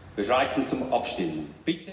Wir schreiten zum Abstimmen. Bitte.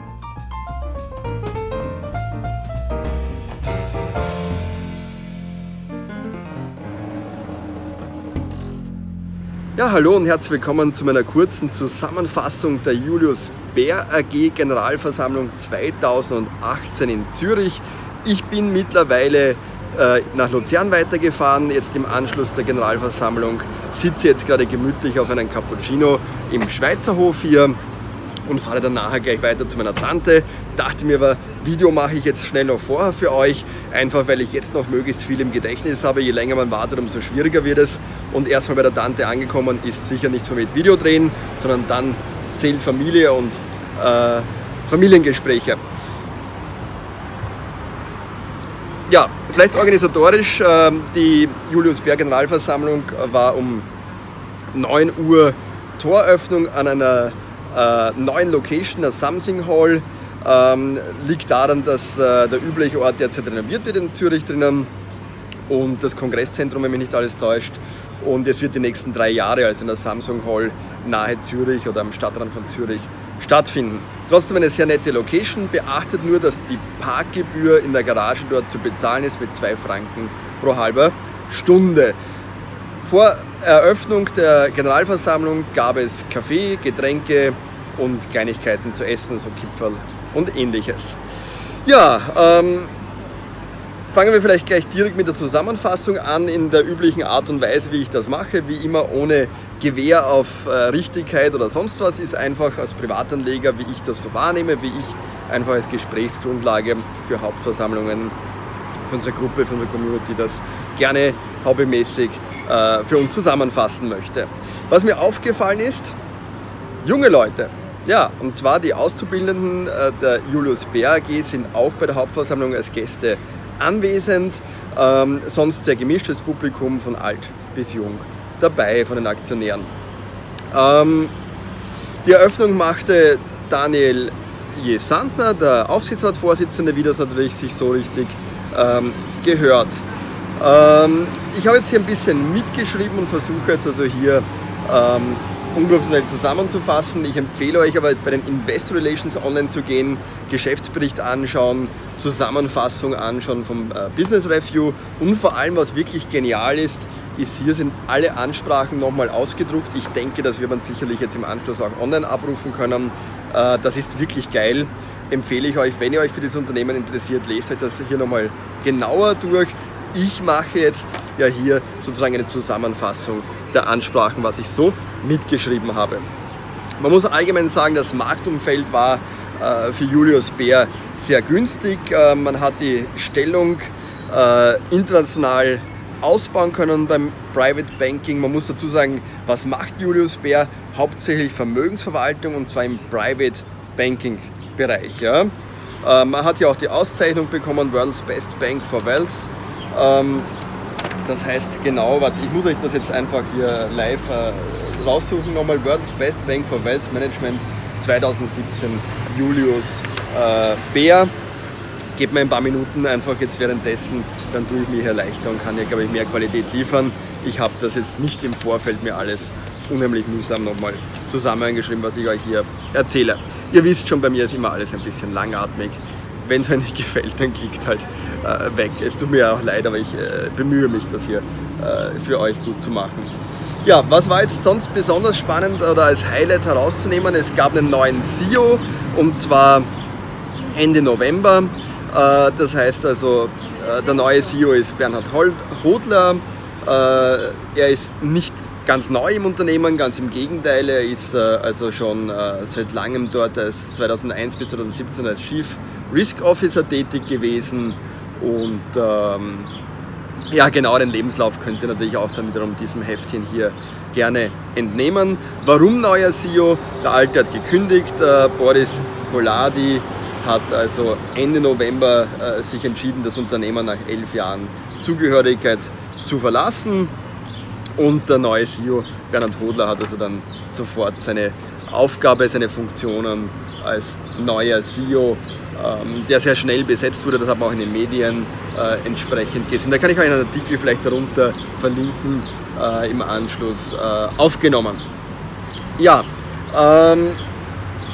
Ja, hallo und herzlich willkommen zu meiner kurzen Zusammenfassung der Julius Baer AG Generalversammlung 2018 in Zürich. Ich bin mittlerweile nach Luzern weitergefahren, jetzt im Anschluss der Generalversammlung, sitze jetzt gerade gemütlich auf einem Cappuccino im Schweizerhof hier und fahre dann nachher gleich weiter zu meiner Tante. Dachte mir aber, Video mache ich jetzt schnell noch vorher für euch, einfach weil ich jetzt noch möglichst viel im Gedächtnis habe. Je länger man wartet, umso schwieriger wird es. Und erstmal bei der Tante angekommen ist sicher nichts mehr mit Video drehen, sondern dann zählt Familie und Familiengespräche. Ja, vielleicht organisatorisch, die Julius Baer Generalversammlung war um 9 Uhr Toröffnung an einer neuen Location, der Samsing Hall. Liegt daran, dass der übliche Ort derzeit renoviert wird in Zürich drinnen und das Kongresszentrum, wenn mich nicht alles täuscht. Und es wird die nächsten 3 Jahre also in der Samsung Hall nahe Zürich oder am Stadtrand von Zürich stattfinden. Trotzdem eine sehr nette Location. Beachtet nur, dass die Parkgebühr in der Garage dort zu bezahlen ist mit 2 Franken pro halber Stunde. Vor Eröffnung der Generalversammlung gab es Kaffee, Getränke und Kleinigkeiten zu essen, so Kipferl und ähnliches. Ja, fangen wir vielleicht gleich direkt mit der Zusammenfassung an, in der üblichen Art und Weise, wie ich das mache, wie immer ohne Gewähr auf Richtigkeit oder sonst was, ist einfach als Privatanleger, wie ich das so wahrnehme, wie ich einfach als Gesprächsgrundlage für Hauptversammlungen, für unsere Gruppe, für unsere Community das gerne hobbymäßig für uns zusammenfassen möchte. Was mir aufgefallen ist, junge Leute, ja, und zwar die Auszubildenden der Julius Baer AG sind auch bei der Hauptversammlung als Gäste anwesend, sonst sehr gemischtes Publikum von alt bis jung dabei, von den Aktionären. Die Eröffnung machte Daniel J. Sandner, der Aufsichtsratsvorsitzende, wie das natürlich sich so richtig gehört. Ich habe jetzt hier ein bisschen mitgeschrieben und versuche jetzt also hier unprofessionell zusammenzufassen. Ich empfehle euch aber bei den Investor Relations online zu gehen, Geschäftsbericht anschauen, Zusammenfassung anschauen vom Business Review und vor allem, was wirklich genial ist, hier sind alle Ansprachen nochmal ausgedruckt. Ich denke, das wird man sicherlich jetzt im Anschluss auch online abrufen können. Das ist wirklich geil. Empfehle ich euch, wenn ihr euch für dieses Unternehmen interessiert, lest euch das hier nochmal genauer durch. Ich mache jetzt ja hier sozusagen eine Zusammenfassung der Ansprachen, was ich so mitgeschrieben habe. Man muss allgemein sagen, das Marktumfeld war für Julius Baer sehr günstig. Man hat die Stellung international ausbauen können beim Private Banking. Man muss dazu sagen, was macht Julius Baer? Hauptsächlich Vermögensverwaltung und zwar im Private Banking Bereich. Ja. Man hat ja auch die Auszeichnung bekommen, World's Best Bank for Wealth. Das heißt genau, warte, ich muss euch das jetzt einfach hier live raussuchen, nochmal World's Best Bank for Wealth Management 2017 Julius Baer. Gebt mir ein paar Minuten einfach jetzt währenddessen, dann tue ich mir hier leichter und kann ja, glaube ich, mehr Qualität liefern. Ich habe das jetzt nicht im Vorfeld mir alles unheimlich mühsam nochmal zusammengeschrieben, was ich euch hier erzähle. Ihr wisst schon, bei mir ist immer alles ein bisschen langatmig. Wenn es euch nicht gefällt, dann klickt halt weg. Es tut mir auch leid, aber ich bemühe mich, das hier für euch gut zu machen. Ja, was war jetzt sonst besonders spannend oder als Highlight herauszunehmen? Es gab einen neuen CEO und zwar Ende November. Das heißt also, der neue CEO ist Bernhard Hodler. Er ist nicht ganz neu im Unternehmen, ganz im Gegenteil. Er ist also schon seit langem dort als 2001 bis 2017 als Chief Risk Officer tätig gewesen und ja, genau, den Lebenslauf könnt ihr natürlich auch dann wiederum diesem Heftchen hier gerne entnehmen. Warum neuer CEO? Der Alte hat gekündigt, Boris Koladi hat also Ende November sich entschieden, das Unternehmen nach 11 Jahren Zugehörigkeit zu verlassen. Und der neue CEO Bernhard Hodler hat also dann sofort seine Aufgabe, seine Funktionen als neuer CEO, der sehr schnell besetzt wurde, das hat man auch in den Medien entsprechend gesehen. Da kann ich euch einen Artikel vielleicht darunter verlinken, im Anschluss aufgenommen. Ja,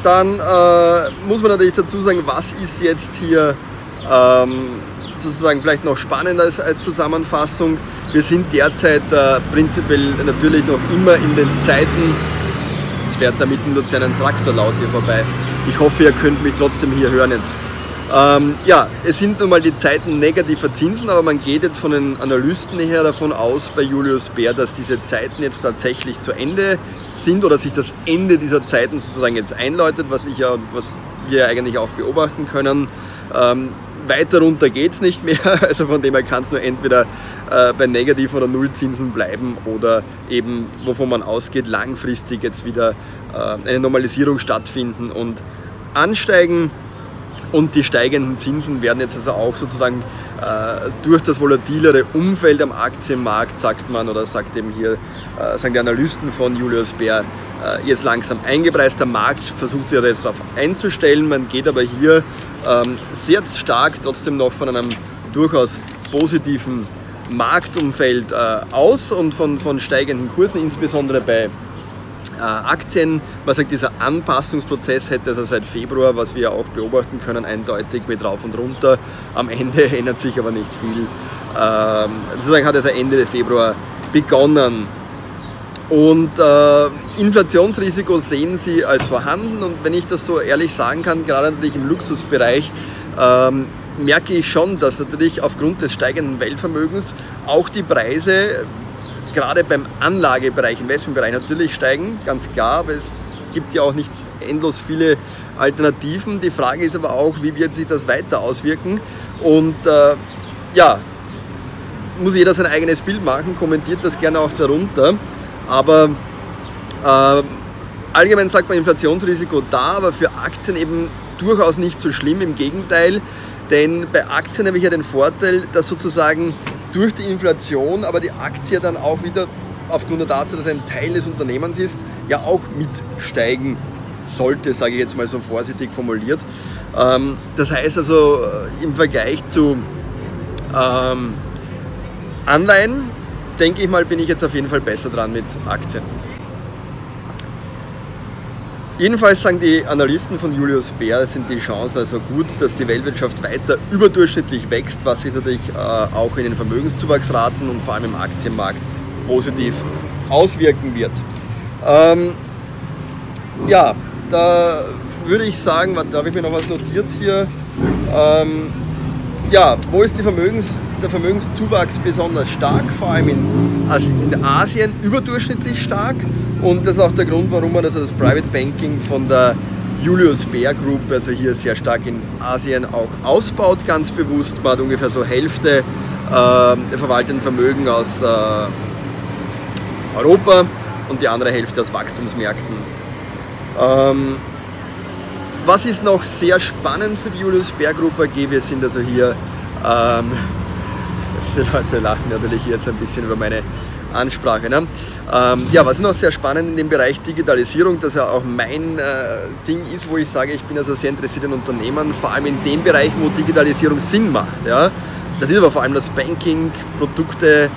dann muss man natürlich dazu sagen, was ist jetzt hier sozusagen vielleicht noch spannender als Zusammenfassung. Wir sind derzeit prinzipiell natürlich noch immer in den Zeiten, jetzt fährt da mitten Luzern ein Traktor laut hier vorbei. Ich hoffe, ihr könnt mich trotzdem hier hören jetzt. Ja, es sind nun mal die Zeiten negativer Zinsen, aber man geht jetzt von den Analysten her davon aus bei Julius Baer, dass diese Zeiten jetzt tatsächlich zu Ende sind oder sich das Ende dieser Zeiten sozusagen jetzt einläutet, was wir eigentlich auch beobachten können. Weiter runter geht es nicht mehr, also von dem her kann es nur entweder bei Negativ- oder Nullzinsen bleiben oder eben, wovon man ausgeht, langfristig jetzt wieder eine Normalisierung stattfinden und ansteigen. Und die steigenden Zinsen werden jetzt also auch sozusagen durch das volatilere Umfeld am Aktienmarkt, sagt man, oder sagt eben hier, sagen die Analysten von Julius Baer, jetzt langsam eingepreist. Der Markt versucht sich jetzt darauf einzustellen, man geht aber hier sehr stark trotzdem noch von einem durchaus positiven Marktumfeld aus und von steigenden Kursen, insbesondere bei Aktien. Man sagt, dieser Anpassungsprozess hätte also seit Februar, was wir auch beobachten können, eindeutig mit rauf und runter. Am Ende ändert sich aber nicht viel. Sozusagen hat also Ende Februar begonnen. Und Inflationsrisiko sehen Sie als vorhanden. Und wenn ich das so ehrlich sagen kann, gerade natürlich im Luxusbereich, merke ich schon, dass natürlich aufgrund des steigenden Weltvermögens auch die Preise gerade beim Anlagebereich, Investmentbereich natürlich steigen, ganz klar, aber es gibt ja auch nicht endlos viele Alternativen. Die Frage ist aber auch, wie wird sich das weiter auswirken? Und ja, muss jeder sein eigenes Bild machen, kommentiert das gerne auch darunter. Aber allgemein sagt man Inflationsrisiko da, aber für Aktien eben durchaus nicht so schlimm, im Gegenteil. Denn bei Aktien habe ich ja den Vorteil, dass sozusagen durch die Inflation, aber die Aktie dann auch wieder aufgrund der Tatsache, dass ein Teil des Unternehmens ist, ja auch mitsteigen sollte, sage ich jetzt mal so vorsichtig formuliert. Das heißt also im Vergleich zu Anleihen, denke ich mal, bin ich jetzt auf jeden Fall besser dran mit Aktien. Jedenfalls sagen die Analysten von Julius Baer, sind die Chancen also gut, dass die Weltwirtschaft weiter überdurchschnittlich wächst, was sich natürlich auch in den Vermögenszuwachsraten und vor allem im Aktienmarkt positiv auswirken wird. Ja, da würde ich sagen, da habe ich mir noch was notiert hier. Ja, wo ist der Vermögenszuwachs besonders stark? Vor allem in Asien überdurchschnittlich stark. Und das ist auch der Grund, warum man das Private Banking von der Julius Baer Group, also hier sehr stark in Asien auch ausbaut, ganz bewusst. Man hat ungefähr so Hälfte der verwalteten Vermögen aus Europa und die andere Hälfte aus Wachstumsmärkten. Was ist noch sehr spannend für die Julius Baer Group AG? Wir sind also hier, die Leute lachen natürlich jetzt ein bisschen über meine Ansprache. Ne? Ja, was ist noch sehr spannend in dem Bereich Digitalisierung, das ja auch mein Ding ist, wo ich sage, ich bin also sehr interessiert in Unternehmen, vor allem in dem Bereich, wo Digitalisierung Sinn macht. Ja? Das ist aber vor allem das Banking, Produkte,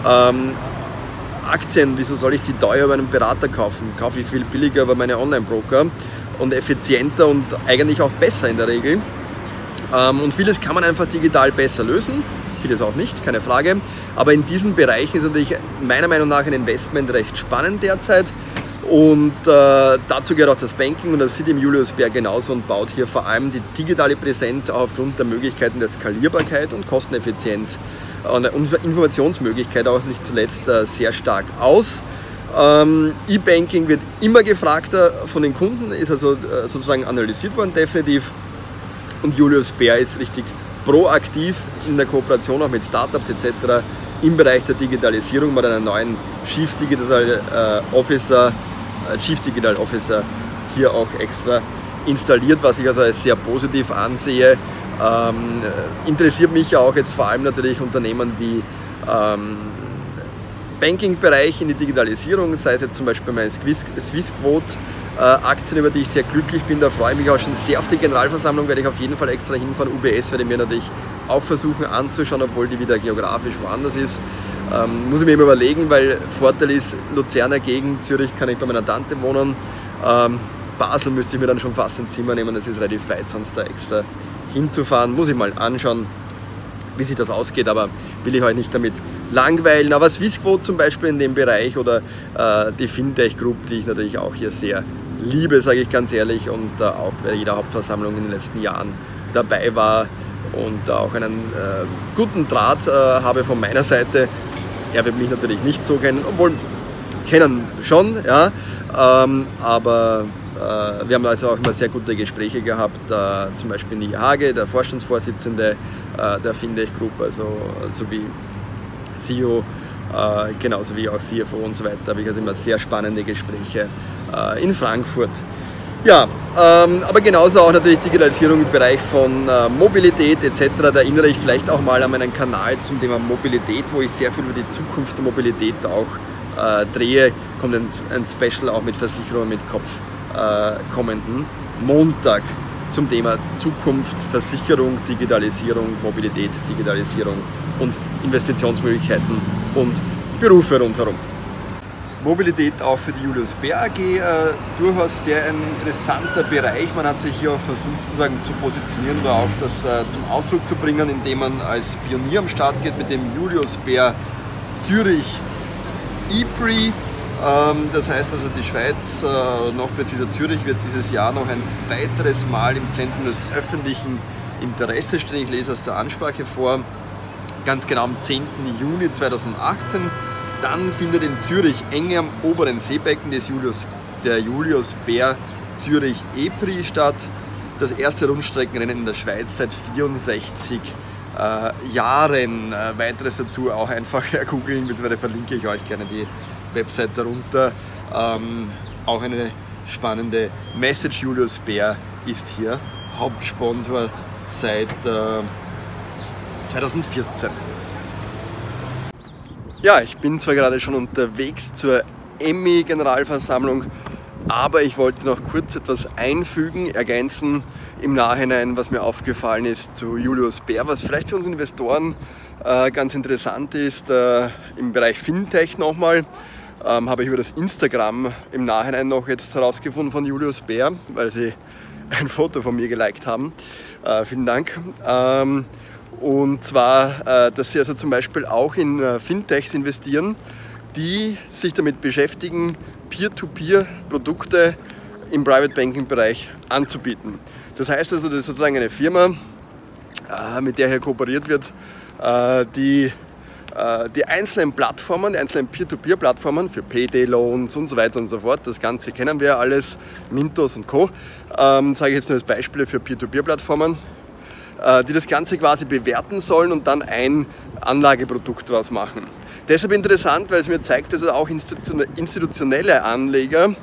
Aktien. Wieso soll ich die teuer bei einem Berater kaufen? Kaufe ich viel billiger bei meinen Online-Broker und effizienter und eigentlich auch besser in der Regel. Und vieles kann man einfach digital besser lösen. Vieles auch nicht, keine Frage. Aber in diesen Bereichen ist natürlich meiner Meinung nach ein Investment recht spannend derzeit. Und dazu gehört auch das Banking und das sieht im Julius Baer genauso und baut hier vor allem die digitale Präsenz auch aufgrund der Möglichkeiten der Skalierbarkeit und Kosteneffizienz und Informationsmöglichkeit auch nicht zuletzt sehr stark aus. E-Banking wird immer gefragter von den Kunden, ist also sozusagen analysiert worden definitiv. Und Julius Baer ist richtig proaktiv in der Kooperation auch mit Startups etc. im Bereich der Digitalisierung mit einem neuen Chief Digital Officer hier auch extra installiert, was ich also als sehr positiv ansehe. Interessiert mich ja auch jetzt vor allem natürlich Unternehmen wie Banking-Bereich in die Digitalisierung, sei es jetzt zum Beispiel meine Swissquote Aktien, über die ich sehr glücklich bin. Da freue ich mich auch schon sehr auf die Generalversammlung, werde ich auf jeden Fall extra hinfahren. UBS werde ich mir natürlich auch versuchen anzuschauen, obwohl die wieder geografisch woanders ist. Muss ich mir immer überlegen, weil Vorteil ist, Luzerner Gegend, Zürich kann ich bei meiner Tante wohnen. Basel müsste ich mir dann schon fast ein Zimmer nehmen, das ist relativ weit, sonst da extra hinzufahren. Muss ich mal anschauen, wie sich das ausgeht, aber will ich euch nicht damit langweilen. Aber Swissquote zum Beispiel in dem Bereich oder die Fintech Group, die ich natürlich auch hier sehr liebe, sage ich ganz ehrlich, und auch bei jeder Hauptversammlung in den letzten Jahren dabei war und auch einen guten Draht habe von meiner Seite. Er wird mich natürlich nicht so kennen, obwohl kennen schon, ja, aber wir haben also auch immer sehr gute Gespräche gehabt, zum Beispiel Nils Hage, der Vorstandsvorsitzende der Fintech Group, also sowie CEO, genauso wie auch CFO und so weiter, habe ich also immer sehr spannende Gespräche in Frankfurt. Ja, aber genauso auch natürlich Digitalisierung im Bereich von Mobilität etc. Da erinnere ich vielleicht auch mal an meinen Kanal zum Thema Mobilität, wo ich sehr viel über die Zukunft der Mobilität auch drehe. Kommt ein Special auch mit Versicherung mit Kopf kommenden Montag zum Thema Zukunft, Versicherung, Digitalisierung, Mobilität, Digitalisierung und Investitionsmöglichkeiten und Berufe rundherum. Mobilität auch für die Julius Baer AG, durchaus sehr ein interessanter Bereich. Man hat sich hier auch versucht sozusagen zu positionieren oder auch das zum Ausdruck zu bringen, indem man als Pionier am Start geht mit dem Julius Baer Zürich EPRI. Das heißt also, die Schweiz, noch präziser Zürich, wird dieses Jahr noch ein weiteres Mal im Zentrum des öffentlichen Interesses stehen. Ich lese aus der Ansprache vor, ganz genau am 10. Juni 2018. Dann findet in Zürich eng am oberen Seebecken der Julius Baer Zürich EPRI statt. Das erste Rundstreckenrennen in der Schweiz seit 64 Jahren. Weiteres dazu auch einfach googeln, beziehungsweise verlinke ich euch gerne die Website darunter. Auch eine spannende Message. Julius Baer ist hier Hauptsponsor seit 2014. Ja, ich bin zwar gerade schon unterwegs zur Emmy-Generalversammlung, aber ich wollte noch kurz etwas einfügen, ergänzen im Nachhinein, was mir aufgefallen ist zu Julius Baer, was vielleicht für uns Investoren ganz interessant ist. Im Bereich Fintech nochmal habe ich über das Instagram im Nachhinein noch jetzt herausgefunden von Julius Baer, weil sie ein Foto von mir geliked haben. Vielen Dank. Und zwar, dass sie also zum Beispiel auch in Fintechs investieren, die sich damit beschäftigen, Peer-to-Peer-Produkte im Private Banking Bereich anzubieten. Das heißt also, das ist sozusagen eine Firma, mit der hier kooperiert wird, die einzelnen Plattformen, die einzelnen Peer-to-Peer-Plattformen für Payday-Loans und so weiter und so fort, das Ganze kennen wir alles, Mintos und Co., sage ich jetzt nur als Beispiele für Peer-to-Peer-Plattformen, die das Ganze quasi bewerten sollen und dann ein Anlageprodukt daraus machen. Deshalb interessant, weil es mir zeigt, dass auch institutionelle Anleger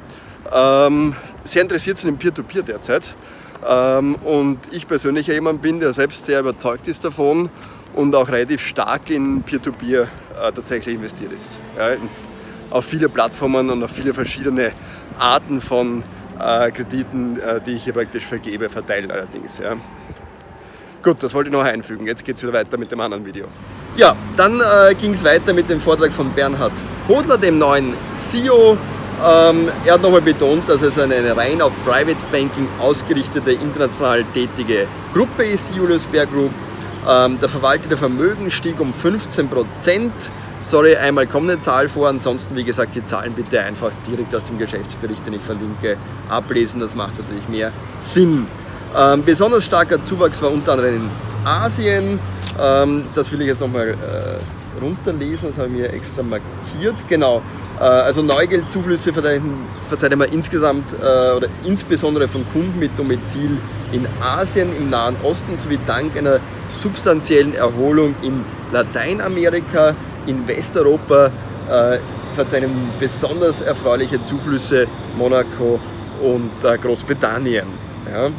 sehr interessiert sind im Peer-to-Peer derzeit. Und ich persönlich ja jemand bin, der selbst sehr überzeugt ist davon und auch relativ stark in Peer-to-Peer tatsächlich investiert ist. Ja, auf viele Plattformen und auf viele verschiedene Arten von Krediten, die ich hier praktisch vergebe, verteilt allerdings. Ja. Gut, das wollte ich noch einfügen. Jetzt geht es wieder weiter mit dem anderen Video. Ja, dann ging es weiter mit dem Vortrag von Bernhard Hodler, dem neuen CEO. Er hat nochmal betont, dass es eine rein auf Private Banking ausgerichtete, international tätige Gruppe ist, die Julius Baer Group. Der verwaltete Vermögen stieg um 15%. Sorry, einmal kommt eine Zahl vor, ansonsten wie gesagt die Zahlen bitte einfach direkt aus dem Geschäftsbericht, den ich verlinke, ablesen. Das macht natürlich mehr Sinn. Besonders starker Zuwachs war unter anderem in Asien. Das will ich jetzt nochmal runterlesen, das habe ich mir extra markiert. Genau, also Neugeldzuflüsse verzeihen wir insgesamt oder insbesondere von Kunden mit Domizil in Asien, im Nahen Osten sowie dank einer substanziellen Erholung in Lateinamerika, in Westeuropa verzeihen besonders erfreuliche Zuflüsse Monaco und Großbritannien. Ja.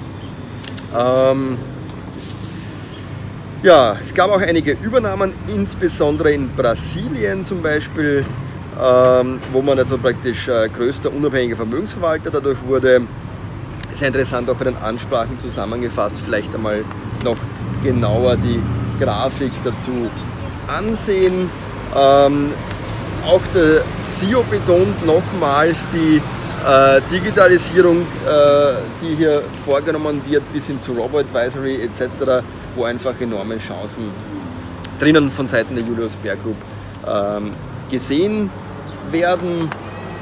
Ja, es gab auch einige Übernahmen, insbesondere in Brasilien zum Beispiel, wo man also praktisch größter unabhängiger Vermögensverwalter dadurch wurde. Sehr interessant auch bei den Ansprachen zusammengefasst, vielleicht einmal noch genauer die Grafik dazu ansehen. Auch der CEO betont nochmals die Digitalisierung, die hier vorgenommen wird, bis hin zu Robo-Advisory etc., wo einfach enorme Chancen drinnen von Seiten der Julius Baer Group gesehen werden.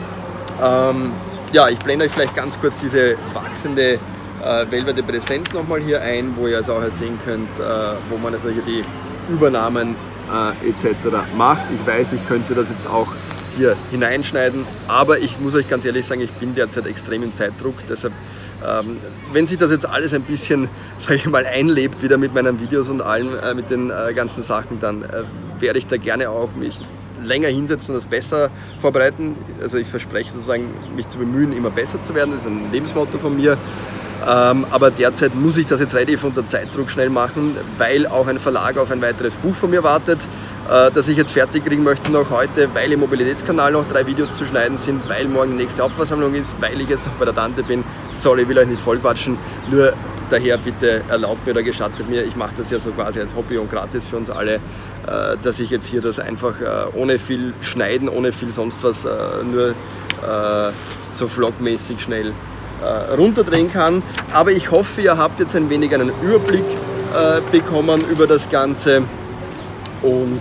Ja, ich blende euch vielleicht ganz kurz diese wachsende weltweite Präsenz nochmal hier ein, wo ihr also auch sehen könnt, wo man also hier die Übernahmen etc. macht. Ich weiß, ich könnte das jetzt auch hier hineinschneiden, aber ich muss euch ganz ehrlich sagen, ich bin derzeit extrem im Zeitdruck, deshalb, wenn sich das jetzt alles ein bisschen, sage ich mal, einlebt wieder mit meinen Videos und allem, mit den ganzen Sachen, dann werde ich da gerne auch mich länger hinsetzen und das besser vorbereiten. Also ich verspreche sozusagen, mich zu bemühen, immer besser zu werden, das ist ein Lebensmotto von mir. Aber derzeit muss ich das jetzt relativ unter Zeitdruck schnell machen, weil auch ein Verlag auf ein weiteres Buch von mir wartet, das ich jetzt fertig kriegen möchte noch heute, weil im Mobilitätskanal noch 3 Videos zu schneiden sind, weil morgen die nächste Hauptversammlung ist, weil ich jetzt noch bei der Tante bin. Sorry, ich will euch nicht vollquatschen, nur daher bitte erlaubt mir oder gestattet mir, ich mache das ja so quasi als Hobby und gratis für uns alle, dass ich jetzt hier das einfach ohne viel Schneiden, ohne viel sonst was, nur so vlogmäßig schnell runterdrehen kann. Aber ich hoffe, ihr habt jetzt ein wenig einen Überblick bekommen über das Ganze. Und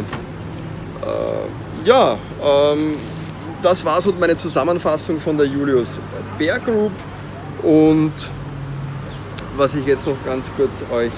ja, das war so meine Zusammenfassung von der Julius Baer Group. Und was ich jetzt noch ganz kurz euch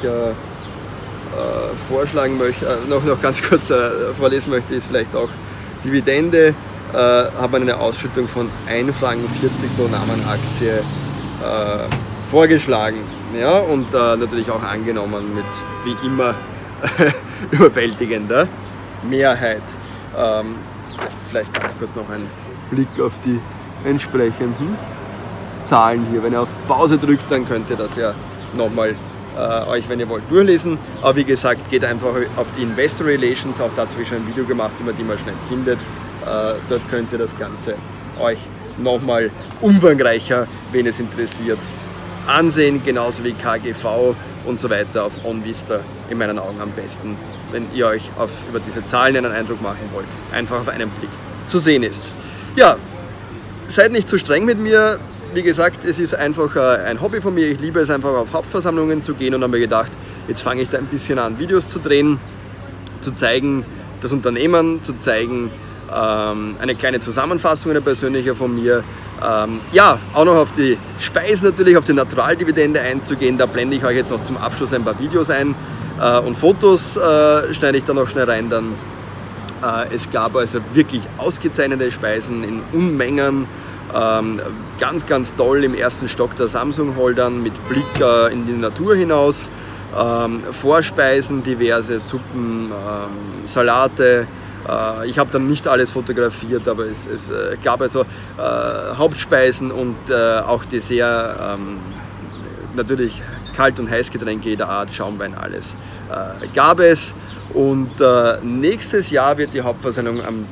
vorschlagen möchte, noch ganz kurz vorlesen möchte, ist vielleicht auch Dividende. Hat man eine Ausschüttung von 1,40 Franken pro Namenaktie vorgeschlagen, ja, und natürlich auch angenommen mit wie immer überwältigender Mehrheit. Vielleicht ganz kurz noch ein Blick auf die entsprechenden Zahlen hier. Wenn ihr auf Pause drückt, dann könnt ihr das ja nochmal euch, wenn ihr wollt, durchlesen. Aber wie gesagt, geht einfach auf die Investor Relations, auch dazu schon ein Video gemacht, wie man die mal schnell findet. Dort könnt ihr das Ganze euch nochmal umfangreicher, wen es interessiert, ansehen, genauso wie KGV und so weiter auf OnVista in meinen Augen am besten, wenn ihr euch über diese Zahlen einen Eindruck machen wollt, einfach auf einen Blick zu sehen ist. Ja, seid nicht zu streng mit mir. Wie gesagt, es ist einfach ein Hobby von mir. Ich liebe es einfach auf Hauptversammlungen zu gehen und habe mir gedacht, jetzt fange ich da ein bisschen an, Videos zu drehen, zu zeigen, das Unternehmen, zu zeigen, eine kleine Zusammenfassung, eine persönliche von mir. Ja, auch noch auf die Speisen natürlich, auf die Naturaldividende einzugehen. Da blende ich euch jetzt noch zum Abschluss ein paar Videos ein und Fotos schneide ich da noch schnell rein. Dann, es gab also wirklich ausgezeichnete Speisen in Unmengen. Ganz, ganz toll im ersten Stock der Samsung Hall dann mit Blick in die Natur hinaus. Vorspeisen, diverse Suppen, Salate. Ich habe dann nicht alles fotografiert, aber es gab also Hauptspeisen und auch Dessert, natürlich Kalt- und Heißgetränke jeder Art, Schaumwein, alles gab es. Und nächstes Jahr wird die Hauptversammlung am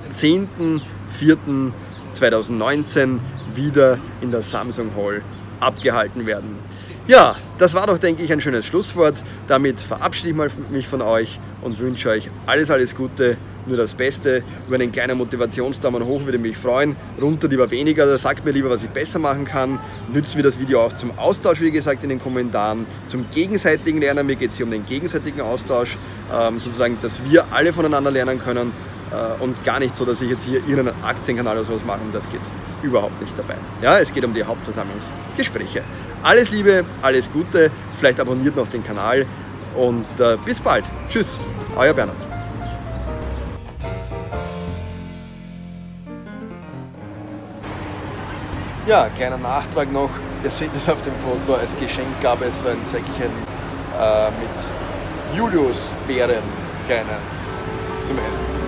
10.04.2019 wieder in der Samsung Hall abgehalten werden. Ja, das war doch, denke ich, ein schönes Schlusswort. Damit verabschiede ich mich von euch und wünsche euch alles, alles Gute, nur das Beste. Über einen kleinen Motivationsdaumen hoch würde mich freuen. Runter lieber weniger, sagt mir lieber, was ich besser machen kann. Nützen wir das Video auch zum Austausch, wie gesagt, in den Kommentaren, zum gegenseitigen Lernen. Mir geht es hier um den gegenseitigen Austausch, sozusagen, dass wir alle voneinander lernen können. Und gar nicht so, dass ich jetzt hier irgendeinen Aktienkanal oder sowas mache, und das geht überhaupt nicht dabei. Ja, es geht um die Hauptversammlungsgespräche. Alles Liebe, alles Gute, vielleicht abonniert noch den Kanal und bis bald. Tschüss, euer Bernhard. Ja, kleiner Nachtrag noch, ihr seht es auf dem Foto, als Geschenk gab es so ein Säckchen mit Julius Beeren, kleiner, zum Essen.